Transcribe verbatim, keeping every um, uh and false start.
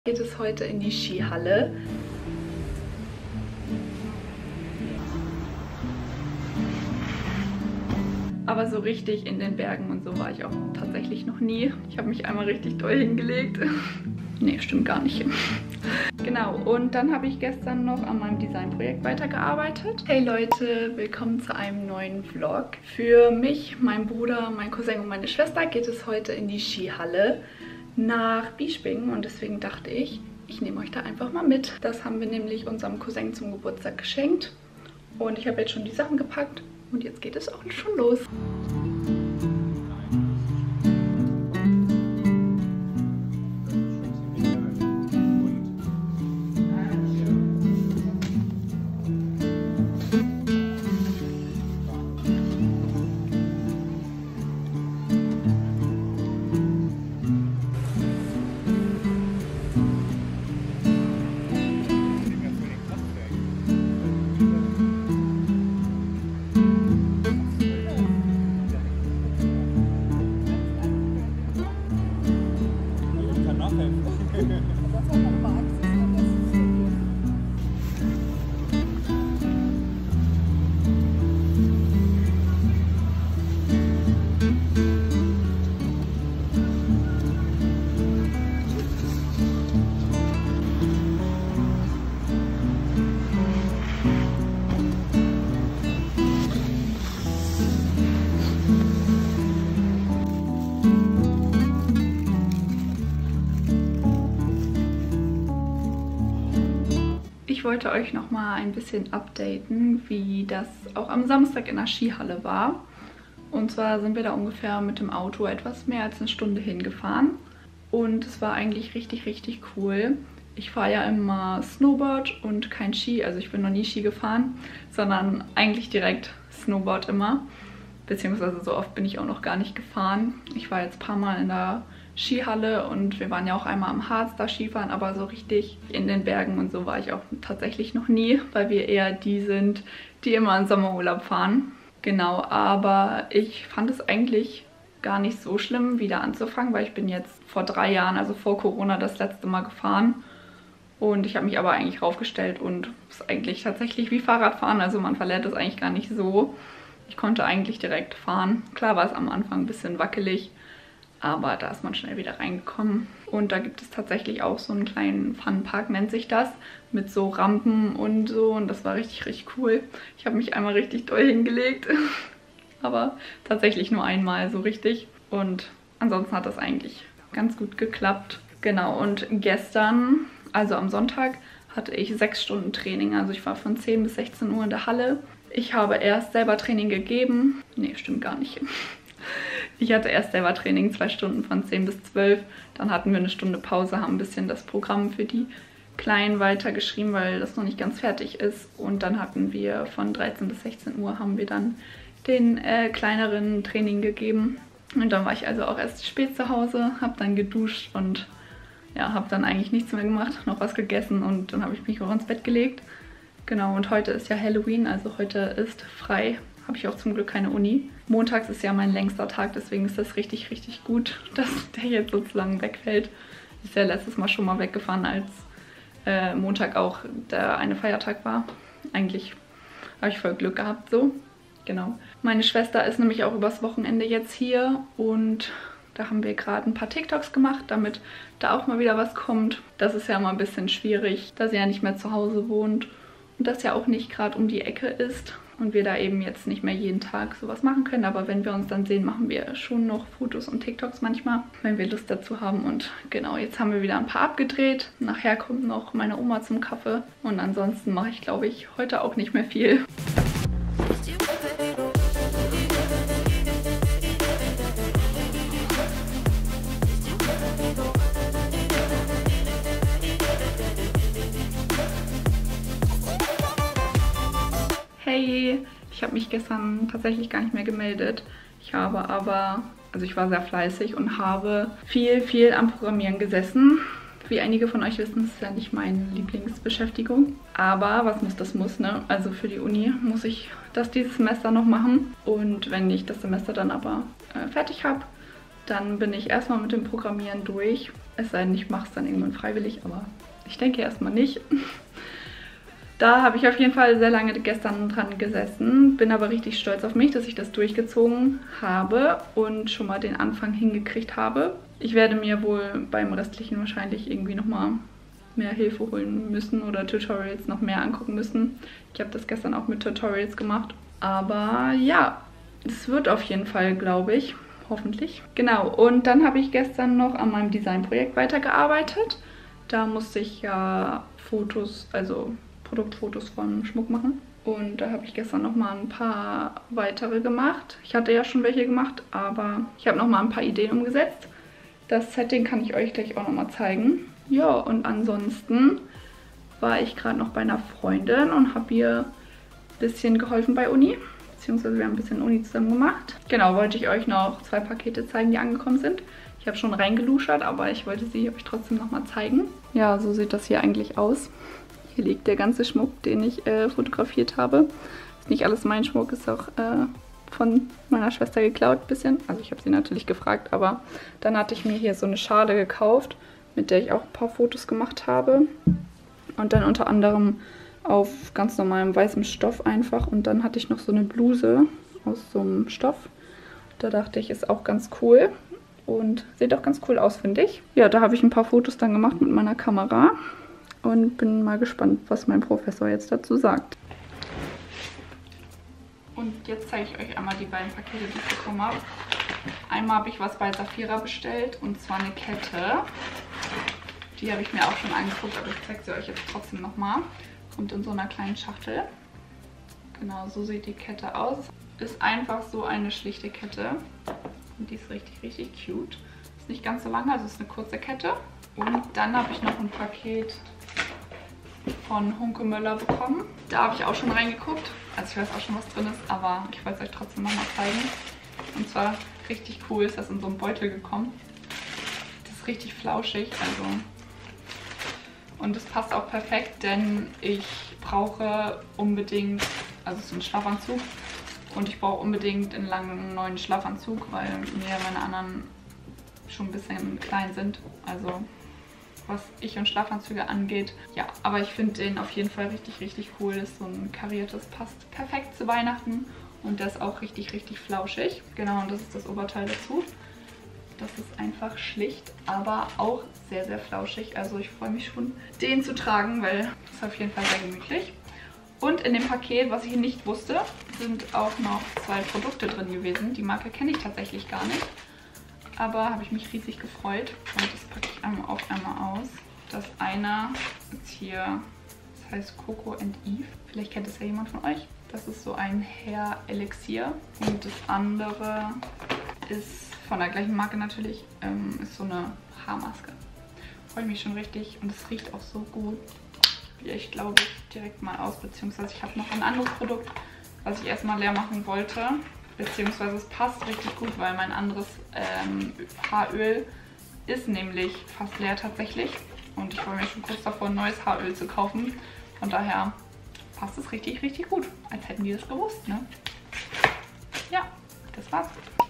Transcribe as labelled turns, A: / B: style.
A: Geht es heute in die Skihalle. Aber so richtig in den Bergen und so war ich auch tatsächlich noch nie. Ich habe mich einmal richtig doll hingelegt. Nee, stimmt gar nicht. Genau, und dann habe ich gestern noch an meinem Designprojekt weitergearbeitet. Hey Leute, willkommen zu einem neuen Vlog. Für mich, meinen Bruder, meinen Cousin und meine Schwester geht es heute in die Skihalle nach Bisping und deswegen dachte ich, ich nehme euch da einfach mal mit. Das haben wir nämlich unserem Cousin zum Geburtstag geschenkt und ich habe jetzt schon die Sachen gepackt und jetzt geht es auch schon los. Ich wollte euch noch mal ein bisschen updaten, wie das auch am Samstag in der Skihalle war. Und zwar sind wir da ungefähr mit dem Auto etwas mehr als eine Stunde hingefahren. Und es war eigentlich richtig, richtig cool. Ich fahre ja immer Snowboard und kein Ski. Also ich bin noch nie Ski gefahren, sondern eigentlich direkt Snowboard immer. Beziehungsweise so oft bin ich auch noch gar nicht gefahren. Ich war jetzt ein paar Mal in der Skihalle und wir waren ja auch einmal am Harz da Skifahren, aber so richtig in den Bergen und so war ich auch tatsächlich noch nie, weil wir eher die sind, die immer in Sommerurlaub fahren. Genau, aber ich fand es eigentlich gar nicht so schlimm, wieder anzufangen, weil ich bin jetzt vor drei Jahren, also vor Corona, das letzte Mal gefahren. Und ich habe mich aber eigentlich raufgestellt und es ist eigentlich tatsächlich wie Fahrradfahren, also man verlernt es eigentlich gar nicht so. Ich konnte eigentlich direkt fahren. Klar war es am Anfang ein bisschen wackelig, aber da ist man schnell wieder reingekommen. Und da gibt es tatsächlich auch so einen kleinen Funpark, nennt sich das, mit so Rampen und so. Und das war richtig, richtig cool. Ich habe mich einmal richtig doll hingelegt, aber tatsächlich nur einmal so richtig. Und ansonsten hat das eigentlich ganz gut geklappt. Genau, und gestern, also am Sonntag, hatte ich sechs Stunden Training. Also ich war von zehn bis sechzehn Uhr in der Halle. Ich habe erst selber Training gegeben. Nee, stimmt gar nicht. Ich hatte erst selber Training, zwei Stunden von zehn bis zwölf. Dann hatten wir eine Stunde Pause, haben ein bisschen das Programm für die Kleinen weitergeschrieben, weil das noch nicht ganz fertig ist. Und dann hatten wir von dreizehn bis sechzehn Uhr haben wir dann den äh, kleineren Training gegeben. Und dann war ich also auch erst spät zu Hause, habe dann geduscht und ja, habe dann eigentlich nichts mehr gemacht, noch was gegessen und dann habe ich mich auch ins Bett gelegt. Genau, und heute ist ja Halloween, also heute ist frei. Habe ich auch zum Glück keine Uni. Montags ist ja mein längster Tag, deswegen ist das richtig, richtig gut, dass der jetzt sozusagen wegfällt. Ist ja letztes Mal schon mal weggefahren, als äh, Montag auch der eine Feiertag war. Eigentlich habe ich voll Glück gehabt so. Genau. Meine Schwester ist nämlich auch übers Wochenende jetzt hier und da haben wir gerade ein paar TikToks gemacht, damit da auch mal wieder was kommt. Das ist ja immer ein bisschen schwierig, da sie ja nicht mehr zu Hause wohnt und das ja auch nicht gerade um die Ecke ist. Und wir da eben jetzt nicht mehr jeden Tag sowas machen können. Aber wenn wir uns dann sehen, machen wir schon noch Fotos und TikToks manchmal, wenn wir Lust dazu haben. Und genau, jetzt haben wir wieder ein paar abgedreht. Nachher kommt noch meine Oma zum Kaffee. Und ansonsten mache ich, glaube ich, heute auch nicht mehr viel. Hey, ich habe mich gestern tatsächlich gar nicht mehr gemeldet. Ich habe aber, also ich war sehr fleißig und habe viel, viel am Programmieren gesessen. Wie einige von euch wissen, ist ja nicht meine Lieblingsbeschäftigung. Aber was muss, das muss, ne? Also für die Uni muss ich das dieses Semester noch machen. Und wenn ich das Semester dann aber äh, fertig habe, dann bin ich erstmal mit dem Programmieren durch. Es sei denn, ich mache es dann irgendwann freiwillig, aber ich denke erstmal nicht. Da habe ich auf jeden Fall sehr lange gestern dran gesessen, bin aber richtig stolz auf mich, dass ich das durchgezogen habe und schon mal den Anfang hingekriegt habe. Ich werde mir wohl beim Restlichen wahrscheinlich irgendwie nochmal mehr Hilfe holen müssen oder Tutorials noch mehr angucken müssen. Ich habe das gestern auch mit Tutorials gemacht. Aber ja, es wird auf jeden Fall, glaube ich, hoffentlich. Genau, und dann habe ich gestern noch an meinem Designprojekt weitergearbeitet. Da musste ich ja Fotos, also Produktfotos von Schmuck machen. Und da habe ich gestern noch mal ein paar weitere gemacht. Ich hatte ja schon welche gemacht, aber ich habe noch mal ein paar Ideen umgesetzt. Das Setting kann ich euch gleich auch noch mal zeigen. Ja, und ansonsten war ich gerade noch bei einer Freundin und habe ihr ein bisschen geholfen bei Uni. Beziehungsweise wir haben ein bisschen Uni zusammen gemacht. Genau, wollte ich euch noch zwei Pakete zeigen, die angekommen sind. Ich habe schon reingeluschert, aber ich wollte sie euch trotzdem noch mal zeigen. Ja, so sieht das hier eigentlich aus. Hier liegt der ganze Schmuck, den ich äh, fotografiert habe. Ist nicht alles mein Schmuck, ist auch äh, von meiner Schwester geklaut ein bisschen. Also ich habe sie natürlich gefragt, aber dann hatte ich mir hier so eine Schale gekauft, mit der ich auch ein paar Fotos gemacht habe. Und dann unter anderem auf ganz normalem weißem Stoff einfach. Und dann hatte ich noch so eine Bluse aus so einem Stoff. Da dachte ich, ist auch ganz cool. Und sieht auch ganz cool aus, finde ich. Ja, da habe ich ein paar Fotos dann gemacht mit meiner Kamera. Und bin mal gespannt, was mein Professor jetzt dazu sagt. Und jetzt zeige ich euch einmal die beiden Pakete, die ich bekommen habe. Einmal habe ich was bei Safira bestellt, und zwar eine Kette. Die habe ich mir auch schon angeguckt, aber ich zeige sie euch jetzt trotzdem nochmal. Kommt in so einer kleinen Schachtel. Genau, so sieht die Kette aus. Ist einfach so eine schlichte Kette. Und die ist richtig, richtig cute. Ist nicht ganz so lange, also ist eine kurze Kette. Und dann habe ich noch ein Paket von Hunkemöller bekommen. Da habe ich auch schon reingeguckt. Also ich weiß auch schon, was drin ist, aber ich wollte es euch trotzdem nochmal zeigen. Und zwar richtig cool ist das in so einem Beutel gekommen. Das ist richtig flauschig, also. Und es passt auch perfekt, denn ich brauche unbedingt, also es ist ein Schlafanzug. Und ich brauche unbedingt einen langen neuen Schlafanzug, weil mir meine anderen schon ein bisschen klein sind. Also was ich und Schlafanzüge angeht. Ja, aber ich finde den auf jeden Fall richtig, richtig cool. Das ist so ein kariertes, passt perfekt zu Weihnachten. Und der ist auch richtig, richtig flauschig. Genau, und das ist das Oberteil dazu. Das ist einfach schlicht, aber auch sehr, sehr flauschig. Also ich freue mich schon, den zu tragen, weil das ist auf jeden Fall sehr gemütlich. Und in dem Paket, was ich nicht wusste, sind auch noch zwei Produkte drin gewesen. Die Marke kenne ich tatsächlich gar nicht. Aber habe ich mich riesig gefreut. Und das packe ich einmal auch einmal aus. Das eine ist hier, das heißt Coco and Eve. Vielleicht kennt das ja jemand von euch. Das ist so ein Hair Elixier. Und das andere ist von der gleichen Marke natürlich, ähm, ist so eine Haarmaske. Freue mich schon richtig und es riecht auch so gut. Probiere ich, glaube ich, direkt mal aus. Beziehungsweise ich habe noch ein anderes Produkt, was ich erstmal leer machen wollte. Beziehungsweise es passt richtig gut, weil mein anderes ähm, Haaröl ist nämlich fast leer tatsächlich. Und ich war mir schon kurz davor, ein neues Haaröl zu kaufen. Von daher passt es richtig, richtig gut. Als hätten die das gewusst, ne? Ja, das war's.